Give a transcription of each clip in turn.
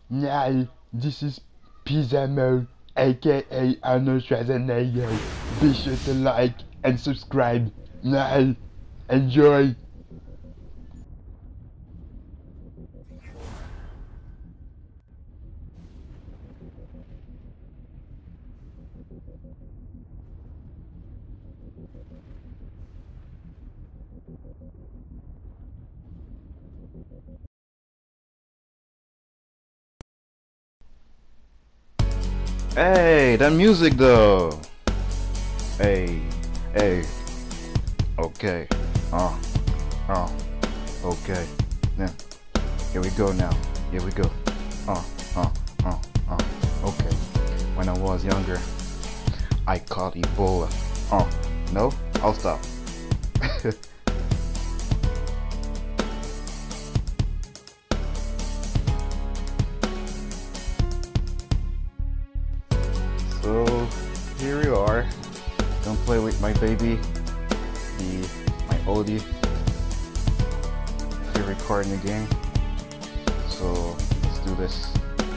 Now, this is Pizza Mode, aka Arnold Schwarzenegger. Be sure to like and subscribe. Now, enjoy. Hey, that music though. Hey, hey. Okay. Oh, oh. Okay. Yeah. Here we go now. Here we go. Oh, oh, oh, oh. Okay. When I was younger, I caught Ebola. Oh, no? I'll stop. So here we are. Don't play with my baby. My oldie. If you're recording the game. So let's do this.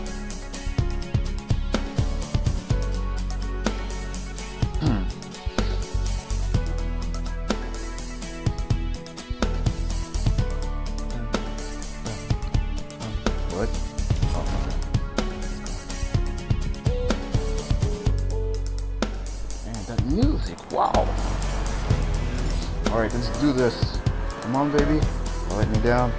What? Oh, man, that music, wow. Alright, let's do this. Come on, baby. Don't let me down.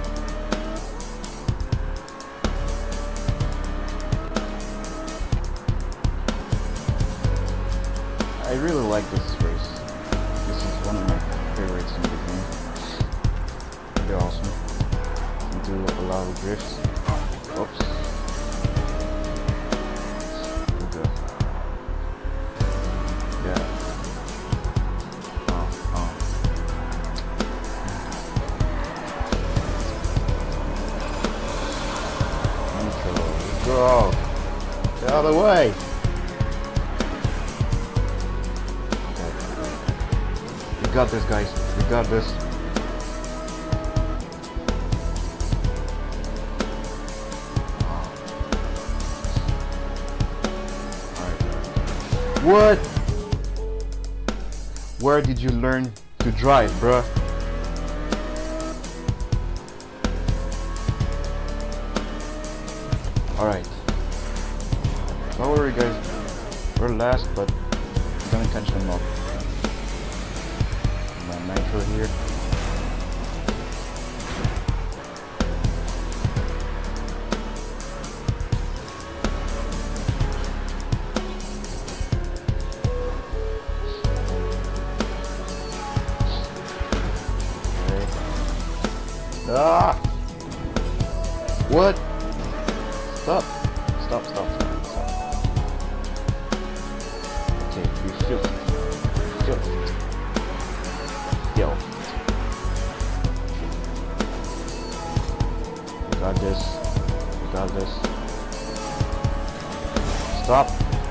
I really like this race. This is one of my favorites in the game. Pretty awesome. You can do a lot of drifts. Oops. Here we go. Yeah. Go. Get out of the way. Okay. We got this, guys. We got this. Alright. What? Where did you learn to drive, bruh? Alright. Don't worry, guys. We're last, but I'm gonna catch them up. My nitro here. Okay. Ah! What? Stop. Stop, stop, stop, stop. Okay, you filthy. Filthy. Yo. You got this. You got this. Stop.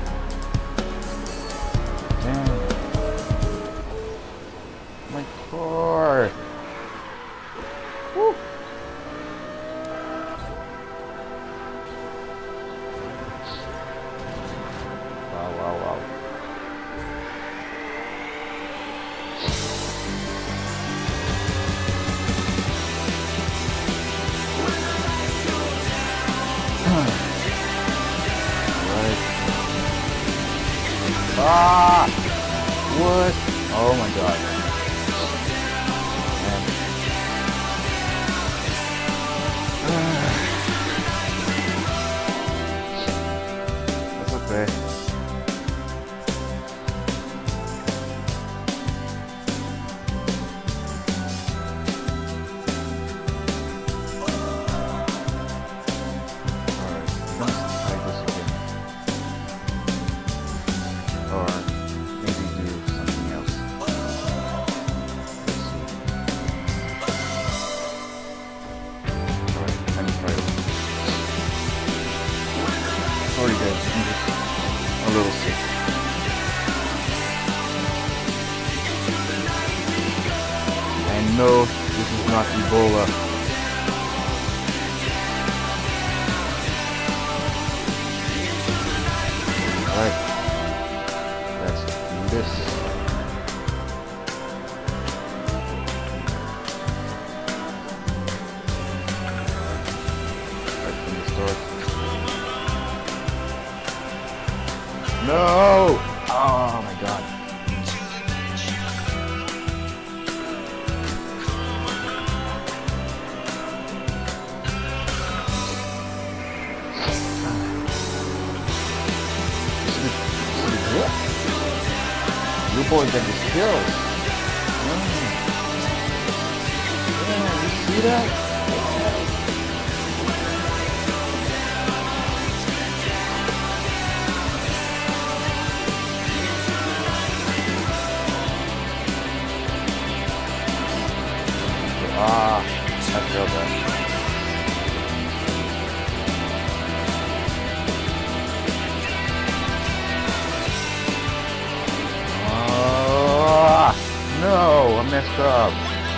Damn. My car. Woo. Wow. Right. Ah! What? Oh my god. Man. That's okay. Or maybe do something else. Let's see. Alright, let me try it. Sorry guys, I'm just a little sick. I know this is not Ebola. Alright. Let's do this. Right from the start. No! Oh my god. You boys get these kills. Yeah, you see that? Ah, I feel that. No, I messed up.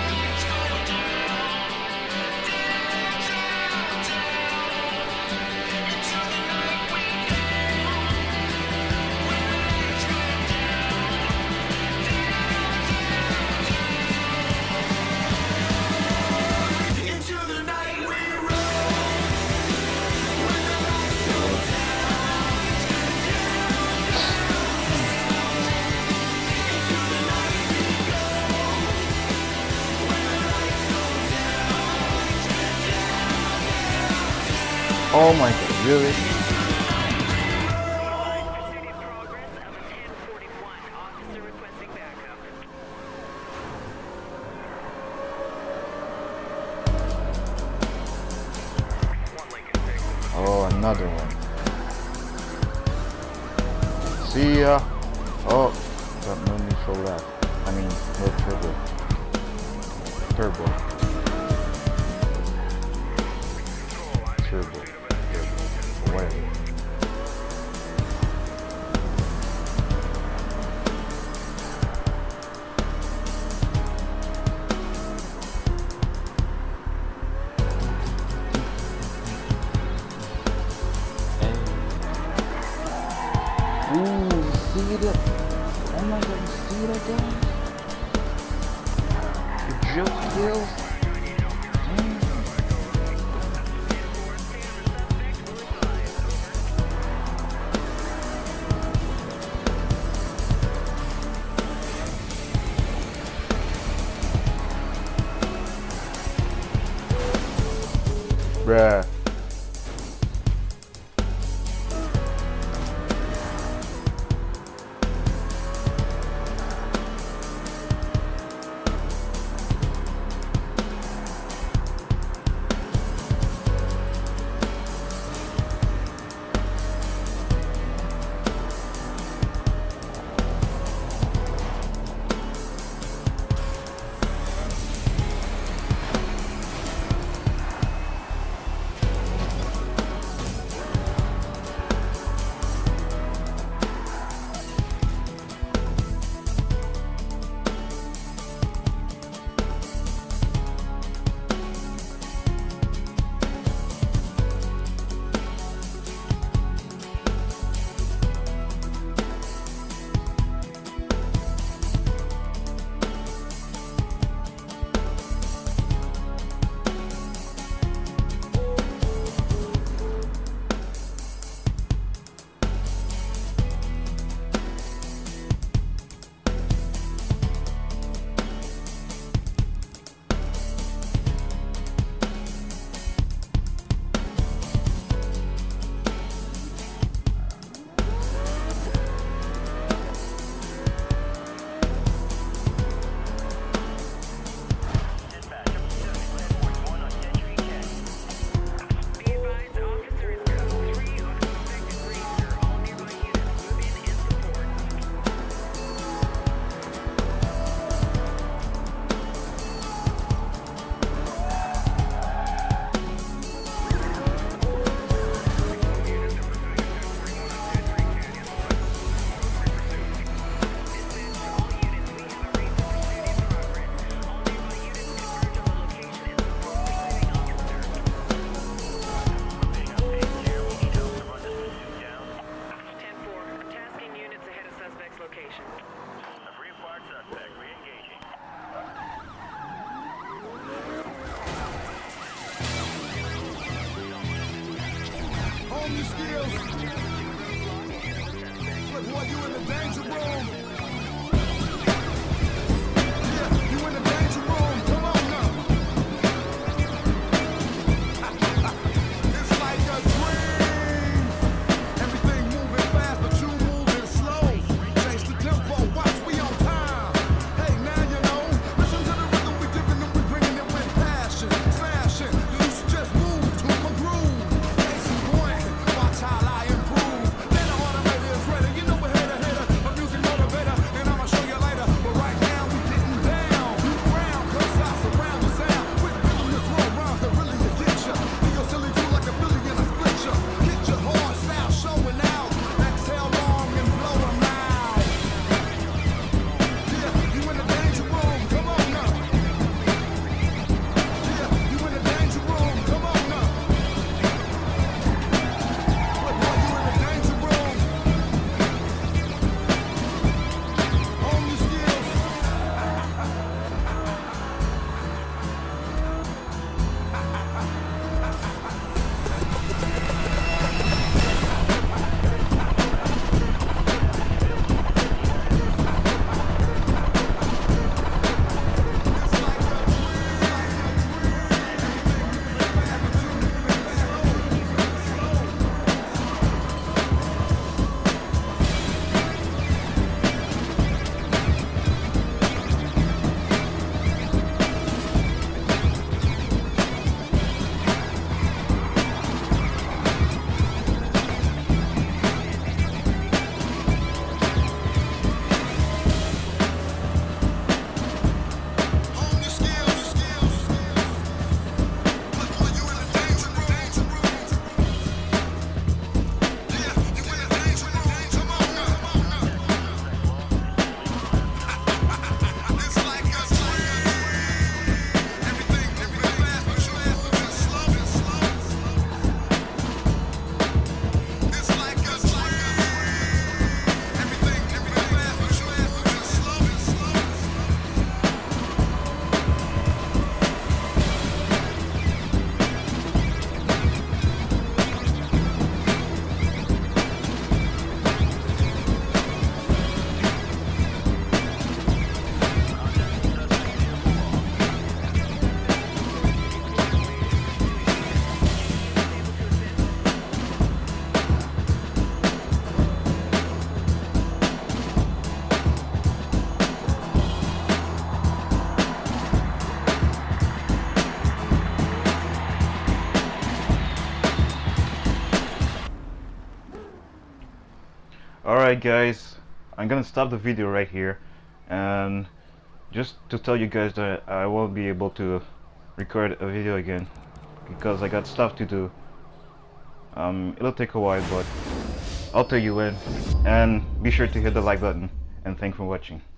Oh my god, really? Oh, another one. See ya. Oh, got no neutral left. I mean, no turbo. Turbo. Turbo. Whatever. Ooh, see that? Oh my god, you see that, guys? The joke kills? Bruh. Hone your skills. Look, boy, you in the danger room. Yeah, you in the danger room. Come on now. It's like a dream. Everything moving fast, but you moving slow. Change the tempo, watch, we on time. Hey, now you know. Listen to the rhythm we giving them, we bringing it with passion. Smashing, you should just move to my groove. Case in point, watch how I improve. Then the automator is ready, you know we're hater, a music motivator, and I'ma show you later. But right now we getting down, round, cause I surround the sound. With rhythm, this roll rhymes that really will get ya. Leave your silly dude like a Billy and a split ya. Get your hard style showing out. Exhale long and blow 'em out. Yeah, you in the danger room, come on now. Yeah, you in the danger room, come on now. Look, boy, you in the danger room. Hone your skills. Hone your skills. Look, boy, you in the danger room. Yeah, you in the danger room. Come on now. It's like a dream. Everything moving fast, but you moving slow. It's like a dream. Everything moving fast, but you moving slow. Alright guys, I'm gonna stop the video right here, and just to tell you guys that I won't be able to record a video again because I got stuff to do. It'll take a while, but I'll tell you when, and be sure to hit the like button, and thanks for watching.